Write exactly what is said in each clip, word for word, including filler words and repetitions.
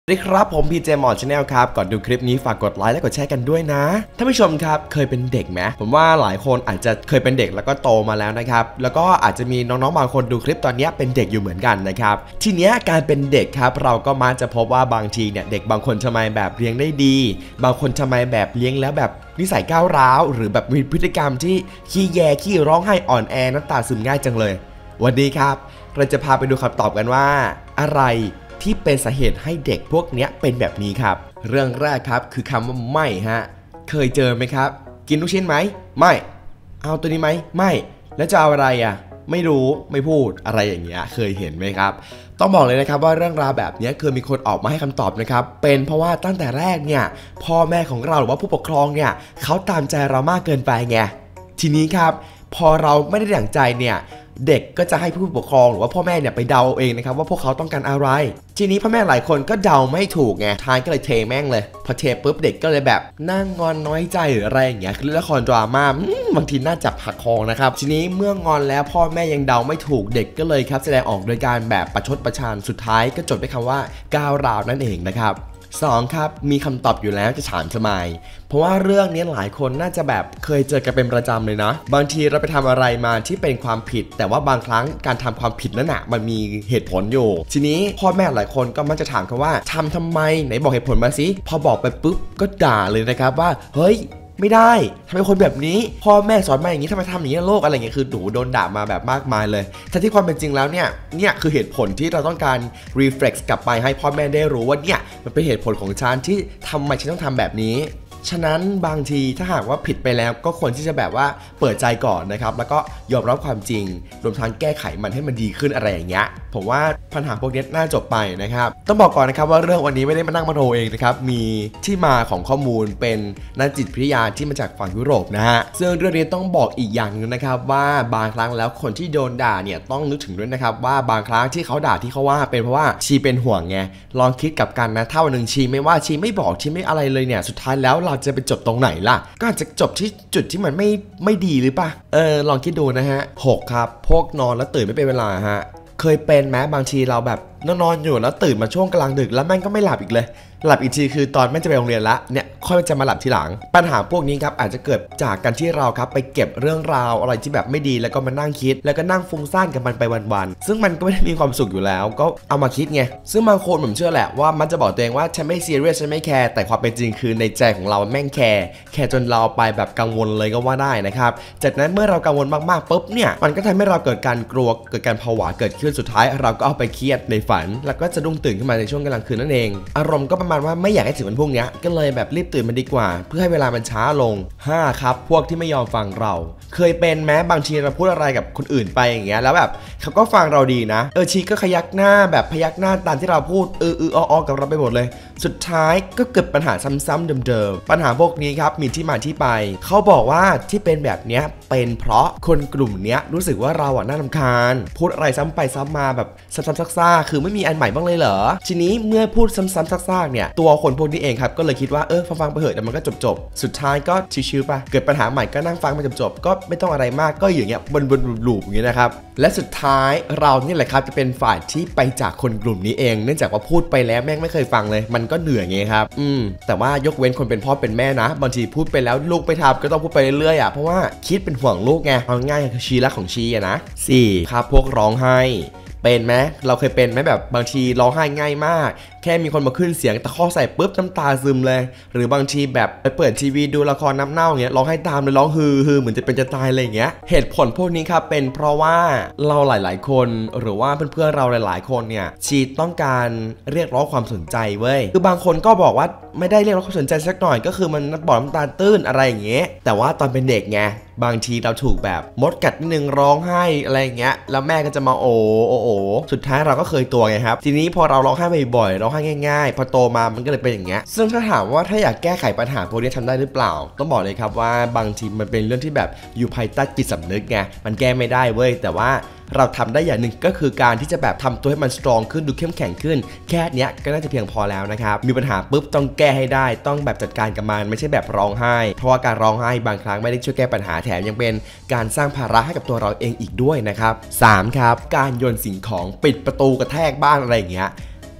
สวัสดีครับผมพีเจหมอชาแนลครับก่อนดูคลิปนี้ฝากกดไลค์และกดแชร์กันด้วยนะท่านผู้ชมครับเคยเป็นเด็กไหมผมว่าหลายคนอาจจะเคยเป็นเด็กแล้วก็โตมาแล้วนะครับแล้วก็อาจจะมีน้องๆบางคนดูคลิปตอนนี้เป็นเด็กอยู่เหมือนกันนะครับทีเนี้ยการเป็นเด็กครับเราก็มักจะพบว่าบางทีเนี่ยเด็กบางคนทำไมแบบเลี้ยงได้ดีบางคนทำไมแบบเลี้ยงแล้วแบบนิสัยก้าวร้าวหรือแบบมีพฤติกรรมที่ขี้แยขี้ร้องไห้อ่อนแอน้ำตาซึมง่ายจังเลยวันนี้ครับเราจะพาไปดูคำตอบกันว่าอะไรที่เป็นสาเหตุให้เด็กพวกนี้เป็นแบบนี้ครับเรื่องแรกครับคือคำว่าไม่ฮะเคยเจอไหมครับกินลูกชิ้นไหมไม่เอาตัวนี้ไหมไม่แล้วจะเอาอะไรอ่ะไม่รู้ไม่พูดอะไรอย่างเงี้ยเคยเห็นไหมครับต้องบอกเลยนะครับว่าเรื่องราวแบบนี้เคยมีคนออกมาให้คำตอบนะครับเป็นเพราะว่าตั้งแต่แรกเนี่ยพ่อแม่ของเราหรือว่าผู้ปกครองเนี่ยเขาตามใจเรามากเกินไปไงทีนี้ครับพอเราไม่ได้ดั่งใจเนี่ยเด็กก็จะให้ผู้ปกครองหรือว่าพ่อแม่เนี่ยไปเดาเองนะครับว่าพวกเขาต้องการอะไรทีนี้พ่อแม่หลายคนก็เดาไม่ถูกไงท้ายก็เลยเทแม่งเลยพอเทปุ๊บเด็กก็เลยแบบนั่งงอนน้อยใจหรืออะไรอย่างเงี้ยคือละครดราม่าบางทีน่าจับหักคอนะครับทีนี้เมื่องอนแล้วพ่อแม่ยังเดาไม่ถูกเด็กก็เลยครับแสดงออกโดยการแบบประชดประชันสุดท้ายก็จบด้วยคำว่าก้าวร้าวนั่นเองนะครับสองครับมีคำตอบอยู่แล้วจะถามทำไมเพราะว่าเรื่องนี้หลายคนน่าจะแบบเคยเจอกันเป็นประจำเลยนะบางทีเราไปทำอะไรมาที่เป็นความผิดแต่ว่าบางครั้งการทำความผิดนั้นนะมันมีเหตุผลอยู่ทีนี้พ่อแม่หลายคนก็มักจะถามกันว่าทำทำไมไหนบอกเหตุผลมาสิพอบอกไปปุ๊บก็ด่าเลยนะครับว่าเฮ้ยไม่ได้ทำไมคนแบบนี้พ่อแม่สอนมาอย่างนี้ทำไมทำอย่างนี้โลกอะไรอย่างเงี้ยคือหนูโดนด่ามาแบบมากมายเลยแต่ที่ความเป็นจริงแล้วเนี่ยเนี่ยคือเหตุผลที่เราต้องการ reflex กลับไปให้พ่อแม่ได้รู้ว่าเนี่ยมันเป็นเหตุผลของฉันที่ทำไมฉันต้องทำแบบนี้ฉะนั้นบางทีถ้าหากว่าผิดไปแล้วก็ควรที่จะแบบว่าเปิดใจก่อนนะครับแล้วก็ยอมรับความจริงรวมทั้งแก้ไขมันให้มันดีขึ้นอะไรอย่างเงี้ยผมว่าปัญหาพวกนี้น่าจบไปนะครับต้องบอกก่อนนะครับว่าเรื่องวันนี้ไม่ได้มานั่งมโนเองนะครับมีที่มาของข้อมูลเป็นนักจิตวิทยาที่มาจากฝั่งยุโรปนะฮะซึ่งเรื่องนี้ต้องบอกอีกอย่างนึงนะครับว่าบางครั้งแล้วคนที่โดนด่าเนี่ยต้องนึกถึงด้วยนะครับว่าบางครั้งที่เขาด่าที่เขาว่าเป็นเพราะว่าชีเป็นห่วงไงลองคิดกับกันนะถ้าวันหนึ่งชีไม่ว่าชีไม่บอกชีไม่อะไรเลยเนี่ยสุดท้ายแล้วเราจะไปจบตรงไหนล่ะก็อาจจะจบที่จุดที่มันไม่ไม่ดีหรือปะเออลองคิดดูนะฮะหกครับพวกนอนแล้วตื่นไม่เป็นเวลาฮะเคยเป็นไหมบางทีเราแบบนอนอยู่แล้วตื่นมาช่วงกลางดึกแล้วแม่งก็ไม่หลับอีกเลยหลับอีกทีคือตอนแม่จะไปโรงเรียนละเนี่ยค่อยจะมาหลับทีหลังปัญหาพวกนี้ครับอาจจะเกิดจากการที่เราครับไปเก็บเรื่องราวอะไรที่แบบไม่ดีแล้วก็มานั่งคิดแล้วก็นั่งฟุ้งซ่านกับมันไปวันๆซึ่งมันก็ไม่ได้มีความสุขอยู่แล้วก็เอามาคิดไงซึ่งบางคนผมเชื่อแหละว่ามันจะบอกตัวเองว่าฉันไม่ซีเรียสฉันไม่แคร์แต่ความเป็นจริงคือในใจของเราแม่งแคร์แคร์จนเราไปแบบกังวลเลยก็ว่าได้นะครับจากนั้นเมื่อเรากังวลมากๆปุ๊บเนี่ยมันก็ทำให้เราเกิดการกลัวเกิดการผวาเกิดขึ้นสุดท้ายเราก็เอาไปเครียดในฝันแล้วก็จะดุ้งตื่นขึ้นมาในช่วงกลางคืนนั่นเองอารมณ์ก็ประมาณว่าไม่อยากให้ถึงวันพวกนี้ก็เลยแบบรีบตื่นมันดีกว่าเพื่อให้เวลามันช้าลงห้าครับพวกที่ไม่ยอมฟังเราเคยเป็นแม้บางทีเราพูดอะไรกับคนอื่นไปอย่างเงี้ยแล้วแบบเขาก็ฟังเราดีนะเออชีก็ขยักหน้าแบบพยักหน้าตามที่เราพูดเออเอออ้อกับเราไปหมดเลยสุดท้ายก็เกิดปัญหาซ้ำๆเดิมๆปัญหาพวกนี้ครับมีที่มาที่ไปเขาบอกว่าที่เป็นแบบเนี้ยเป็นเพราะคนกลุ่มเนี้ยรู้สึกว่าเราอ่ะน่ารำคาญพูดอะไรซ้ำไปซ้ำมาแบบซ้ำๆซากๆคือไม่มีอันใหม่บ้างเลยเหรอทีนี้เมื่อพูดซ้ำๆซากๆเนี่ยตัวคนพวกนี้เองครับก็เลยคิดว่าเออฟังๆไปเถอะแต่มันก็จบๆสุดท้ายก็ชิวๆไปเกิดปัญหาใหม่ก็นั่งฟังมันจบๆก็ไม่ต้องอะไรมากก็อย่างเงี้ยบนๆลูปๆอย่างเงี้ยนะครับและสุดท้ายเรานี่แหละครับจะเป็นฝ่ายที่ไปจากคนกลุ่มนี้เองเนื่องจากว่าพูดไปแล้วแม่งไม่เคยฟังเลยมันก็เหนื่อยไงครับอืมแต่ว่ายกเว้นคนเป็นพ่อเป็นแม่นะบางทีพูดไปแล้วลูกไปทำก็ต้องพูดไปเรื่อยๆอ่ะเพราะว่าคิดเป็นห่วงลูกไงเอาง่ายคือชีรักของชีอะนะสี่ครับพวกร้องไห้เป็นไหมเราเคยเป็นไหมแบบบางทีร้องไห้ง่ายมากแค่มีคนมาขึ้นเสียงตะคอกใส่ปุ๊บน้ำตาซึมเลยหรือบางทีแบบไปเปิดทีวีดูละครน้ำเน่าอย่างเงี้ยร้องไห้ตามเลยร้องฮือฮือเหมือนจะเป็นจะตายอะไรอย่างเงี้ยเหตุผลพวกนี้ครับเป็นเพราะว่าเราหลายๆคนหรือว่าเพื่อนๆเราหลายๆคนเนี่ยชีต้องการเรียกร้องความสนใจเว้ยคือบางคนก็บอกว่าไม่ได้เรียกร้องความสนใจสักหน่อยก็คือมันบอกน้ำตาตื้นอะไรอย่างเงี้ยแต่ว่าตอนเป็นเด็กไงบางทีเราถูกแบบมดกัดนิดนึงร้องไห้อะไรอย่างเงี้ยแล้วแม่ก็จะมาโอ้โอโอสุดท้ายเราก็เคยตัวไงครับทีนี้พอเราร้องไห้บ่อยๆร้องไห้ง่ายๆพอโตมามันก็เลยเป็นอย่างเงี้ยซึ่งถ้าถามว่าถ้าอยากแก้ไขปัญหาพวกนี้ทำได้หรือเปล่าต้องบอกเลยครับว่าบางทีมันเป็นเรื่องที่แบบอยู่ภายใต้จิตสำนึกไงมันแก้ไม่ได้เว้ยแต่ว่าเราทำได้อย่างหนึ่งก็คือการที่จะแบบทำตัวให้มันสตรองขึ้นดูเข้มแข็งขึ้นแค่นี้ก็น่าจะเพียงพอแล้วนะครับมีปัญหาปุ๊บต้องแก้ให้ได้ต้องแบบจัดการกับมันไม่ใช่แบบร้องไห้เพราะว่าการร้องไห้บางครั้งไม่ได้ช่วยแก้ปัญหาแถมยังเป็นการสร้างภาระให้กับตัวเราเองอีกด้วยนะครับสามครับการโยนสิ่งของปิดประตูกระแทกบ้านอะไรอย่างเงี้ย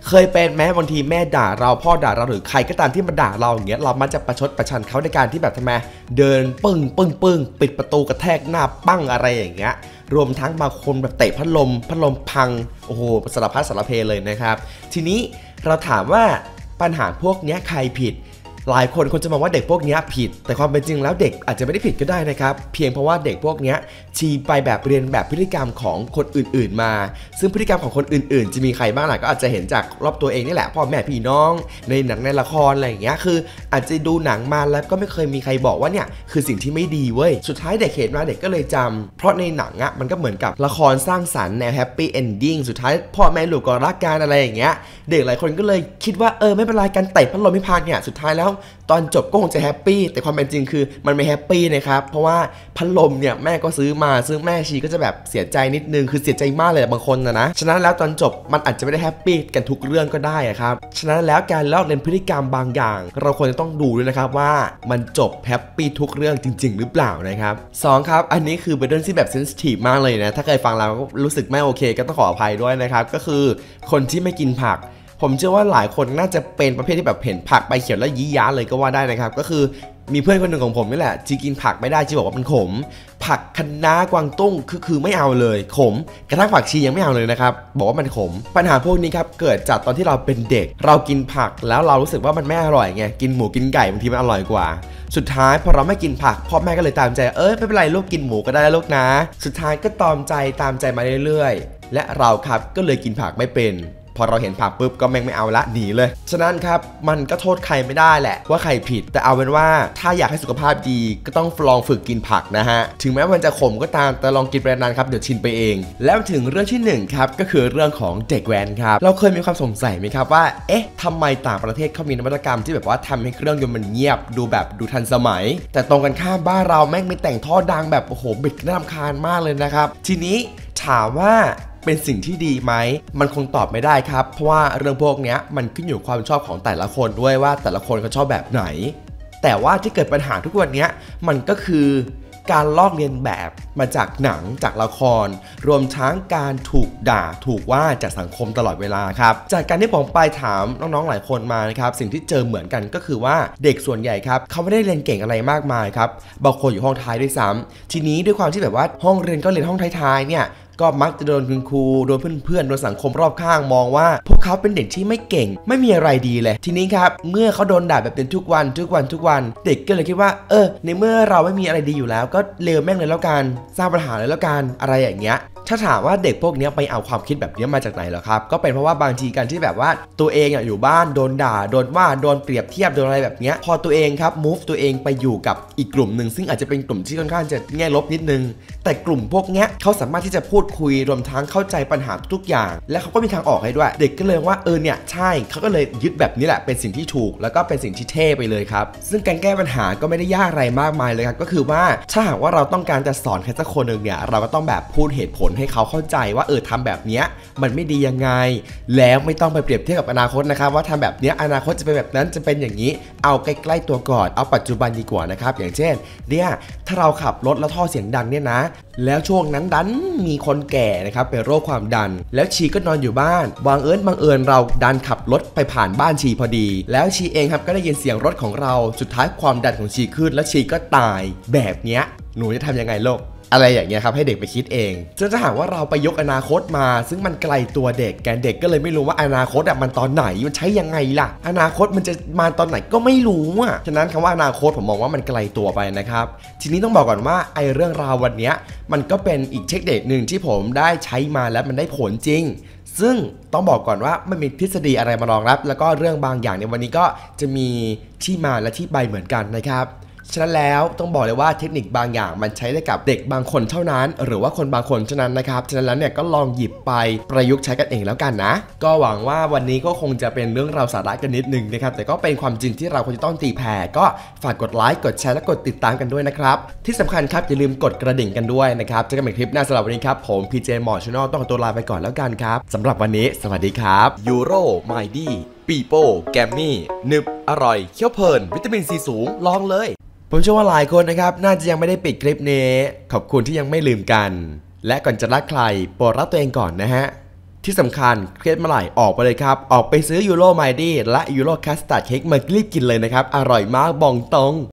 เคยเป็นแม้บางทีแม่ด่าเราพ่อด่าเราหรือใครก็ตามที่มาด่าเราอย่างเงี้ยเรามันจะประชดประชันเขาในการที่แบบทำไมเดินปึ้งปึ้งปึ้งปิดประตูกระแทกหน้าปั้งอะไรอย่างเงี้ยรวมทั้งบางคนแบบเตะพัดลมพัดลมพังโอ้โหสารพัดสารเพเลยนะครับทีนี้เราถามว่าปัญหาพวกนี้ใครผิดหลายคนคนจะมองว่าเด็กพวกนี้ผิดแต่ความเป็นจริงแล้วเด็กอาจจะไม่ได้ผิดก็ได้นะครับเพียงเพราะว่าเด็กพวกนี้ชีไปแบบเรียนแบบพฤติกรรมของคนอื่นๆมาซึ่งพฤติกรรมของคนอื่นๆจะมีใครบ้างล่ะก็อาจจะเห็นจากรอบตัวเองนี่แหละพ่อแม่พี่น้องในหนังในละครอะไรอย่างเงี้ยคืออาจจะดูหนังมาแล้วก็ไม่เคยมีใครบอกว่าเนี่ยคือสิ่งที่ไม่ดีเว้ยสุดท้ายเด็กเห็นมาเด็กก็เลยจำเพราะในหนังอ่ะมันก็เหมือนกับละครสร้างสรรค์แนวแฮปปี้เอนดิ้งสุดท้ายพ่อแม่ลูกก็รักกันอะไรอย่างเงี้ยเด็กหลายคนก็เลยคิดว่าเออไม่เป็นไรการเตะพัดลมไม่พังเนี่ยสุดท้ายแล้วตอนจบก็คงจะแฮปปี้แต่ความเป็นจริงคือมันไม่แฮปปี้นะครับเพราะว่าพัดลมเนี่ยแม่ก็ซื้อมาซึ่งแม่ชีก็จะแบบเสียใจนิดนึงคือเสียใจมากเลยบางคนนะนะฉะนั้นแล้วตอนจบมันอาจจะไม่ได้แฮปปี้กันทุกเรื่องก็ได้ครับฉะนั้นแล้วการลอกเลียนพฤติกรรมบางอย่างเราควรจะต้องดูด้วยนะครับว่ามันจบแฮปปี้ทุกเรื่องจริงๆหรือเปล่านะครับสองครับอันนี้คือเป็นเรื่องที่แบบเซนซิทีฟมากเลยนะถ้าเคยฟังแล้วรู้สึกไม่โอเคก็ต้องขออภัยด้วยนะครับก็คือคนที่ไม่กินผักผมเชื่อว่าหลายคนน่าจะเป็นประเภทที่แบบเห็นผักใบเขียวแล้วยี้ย้าเลยก็ว่าได้นะครับก็คือมีเพื่อนคนหนึ่งของผมนี่แหละจีกินผักไม่ได้จีบอกว่ามันขมผักคะน้ากวางตุ้งคือคือไม่เอาเลยขมกระทั่งผักชียังไม่เอาเลยนะครับบอกว่ามันขมปัญหาพวกนี้ครับเกิดจากตอนที่เราเป็นเด็กเรากินผักแล้วเรารู้สึกว่ามันไม่อร่อยไงกินหมูกินไก่บางทีมันอร่อยกว่าสุดท้ายพอเราไม่กินผักพ่อแม่ก็เลยตามใจเออไม่เป็นไรลูกกินหมูก็ได้ลูกนะสุดท้ายก็ตอมใจตามใจมาเรื่อยๆและเราครับก็เลยกินผักไม่เป็นพอเราเห็นผักปุ๊บก็แม่งไม่เอาละหนีเลยฉะนั้นครับมันก็โทษใครไม่ได้แหละว่าใครผิดแต่เอาเป็นว่าถ้าอยากให้สุขภาพดีก็ต้องลองฝึกกินผักนะฮะถึงแม้มันจะขมก็ตามแต่ลองกินไปนานครับเดี๋ยวชินไปเองแล้วถึงเรื่องที่หนึ่งครับก็คือเรื่องของเด็กแว้นครับเราเคยมีความสงสัยไหมครับว่าเอ๊ะทำไมต่างประเทศเขามีนวัตกรรมที่แบบว่าทำให้เครื่องยนต์มันเงียบดูแบบดูทันสมัยแต่ตรงกันข้ามบ้านเราแม่งไม่แต่งท่อดังแบบโอ้โหบิดน่ารำคาญมากเลยนะครับทีนี้ถามว่าเป็นสิ่งที่ดีไหมมันคงตอบไม่ได้ครับเพราะว่าเรื่องพวกนี้มันขึ้นอยู่ความชอบของแต่ละคนด้วยว่าแต่ละคนเขาชอบแบบไหนแต่ว่าที่เกิดปัญหาทุกวันนี้มันก็คือการลอกเลียนแบบมาจากหนังจากละครรวมทั้งการถูกด่าถูกว่าจากสังคมตลอดเวลาครับจากการที่ผมไปถามน้องๆหลายคนมานะครับสิ่งที่เจอเหมือนกันก็คือว่าเด็กส่วนใหญ่ครับเขาไม่ได้เรียนเก่งอะไรมากมายครับบางคนอยู่ห้องท้ายด้วยซ้ำทีนี้ด้วยความที่แบบว่าห้องเรียนก็เรียนห้องท้ายๆเนี่ยก็มักจะโดนคุณครูโดนเพื่อนๆโดนสังคมรอบข้างมองว่าพวกเขาเป็นเด็กที่ไม่เก่งไม่มีอะไรดีเลยทีนี้ครับเมื่อเขาโดนด่าแบบเป็นทุกวันทุกวันทุกวันเด็กก็เลยคิดว่าเออในเมื่อเราไม่มีอะไรดีอยู่แล้วก็เลวแม่งเลยแล้วกันสร้างปัญหาเลยแล้วกันอะไรอย่างเงี้ยถ้าถามว่าเด็กพวกนี้ไปเอาความคิดแบบนี้มาจากไหนเหรอครับก็เป็นเพราะว่าบางทีการที่แบบว่าตัวเองอ่ะอยู่บ้านโดนด่าโดนว่าโดนเปรียบเทียบโดนอะไรแบบนี้พอตัวเองครับ move ตัวเองไปอยู่กับอีกกลุ่มหนึ่งซึ่งอาจจะเป็นกลุ่มที่ค่อนข้างจะแง่ลบนิดนึงแต่กลุ่มพวกนี้เขาสามารถที่จะพูดคุยรวมทั้งเข้าใจปัญหาทุกอย่างและเขาก็มีทางออกให้ด้วยเด็กก็เลยว่าเออเนี่ยใช่เขาก็เลยยึดแบบนี้แหละเป็นสิ่งที่ถูกแล้วก็เป็นสิ่งที่เท่ไปเลยครับซึ่งการแก้ปัญหาก็ไม่ได้ยากอะไรมากมายเลยครับก็คือว่าถ้าหากว่าเราต้องการจะสอนใครสักคนหนึ่งเนี่ยเราก็ต้องแบบพูดเหตุผลให้เขาเข้าใจว่าเออทำแบบนี้มันไม่ดียังไงแล้วไม่ต้องไปเปรียบเทียบกับอนาคตนะครับว่าทำแบบนี้อนาคตจะเป็นแบบนั้นจะเป็นอย่างนี้เอาใกล้ๆตัวก่อนเอาปัจจุบันดีกว่านะครับอย่างเช่นเนี่ยถ้าเราขับรถแล้วท่อเสียงดังเนี่ยนะแล้วช่วงนั้นดันมีคนแก่นะครับเป็นโรคความดันแล้วชีก็นอนอยู่บ้านบังเอิญบังเอิญเราดันขับรถไปผ่านบ้านชีพอดีแล้วชีเองครับก็ได้ยินเสียงรถของเราสุดท้ายความดันของชีขึ้นแล้วชีก็ตายแบบเนี้ยหนูจะทำยังไงโลกอะไรอย่างเงี้ยครับให้เด็กไปคิดเองซึ่งถ้าหากว่าเราไปยกอนาคตมาซึ่งมันไกลตัวเด็กแกเด็กก็เลยไม่รู้ว่าอนาคตอ่ะมันตอนไหนมันใช้ยังไงล่ะอนาคตมันจะมาตอนไหนก็ไม่รู้อ่ะฉะนั้นคำว่าอนาคตผมมองว่ามันไกลตัวไปนะครับทีนี้ต้องบอกก่อนว่าไอ้เรื่องราววันนี้มันก็เป็นอีกเทคนิคหนึ่งที่ผมได้ใช้มาแล้วมันได้ผลจริงซึ่งต้องบอกก่อนว่าไม่มีทฤษฎีอะไรมารองรับแล้วก็เรื่องบางอย่างในวันนี้ก็จะมีที่มาและที่ไปเหมือนกันนะครับฉะนั้นแล้วต้องบอกเลยว่าเทคนิคบางอย่างมันใช้ได้กับเด็กบางคนเท่านั้นหรือว่าคนบางคนเท่านั้นนะครับฉะนั้นแล้วเนี่ยก็ลองหยิบไปประยุกต์ใช้กันเองแล้วกันนะก็หวังว่าวันนี้ก็คงจะเป็นเรื่องราวสาระกันนิดนึงนะครับแต่ก็เป็นความจริงที่เราควรจะต้องตีแผ่ก็ฝากกดไลค์กดแชร์และกดติดตามกันด้วยนะครับที่สำคัญครับอย่าลืมกดกระดิ่งกันด้วยนะครับเจอกันใหม่คลิปหน้าสำหรับวันนี้ครับผมพีเจหมอชาแนลต้องขอตัวลาไปก่อนแล้วกันครับสำหรับวันนี้สวัสดีครับยูโรไมดี้ปีโป้แกมมี่นึบอร่อยเคี้ยวเพลินวิตามินซีสูงลองเลยผมเชื่อว่าหลายคนนะครับน่าจะยังไม่ได้ปิดคลิปนี้ขอบคุณที่ยังไม่ลืมกันและก่อนจะรักใครโปรดรักตัวเองก่อนนะฮะที่สำคัญเครียดเมื่อไหร่ออกไปเลยครับออกไปซื้อยูโรไมดี้และยูโรคัสตาร์ดเค้กมารีบกินเลยนะครับอร่อยมากบองตรง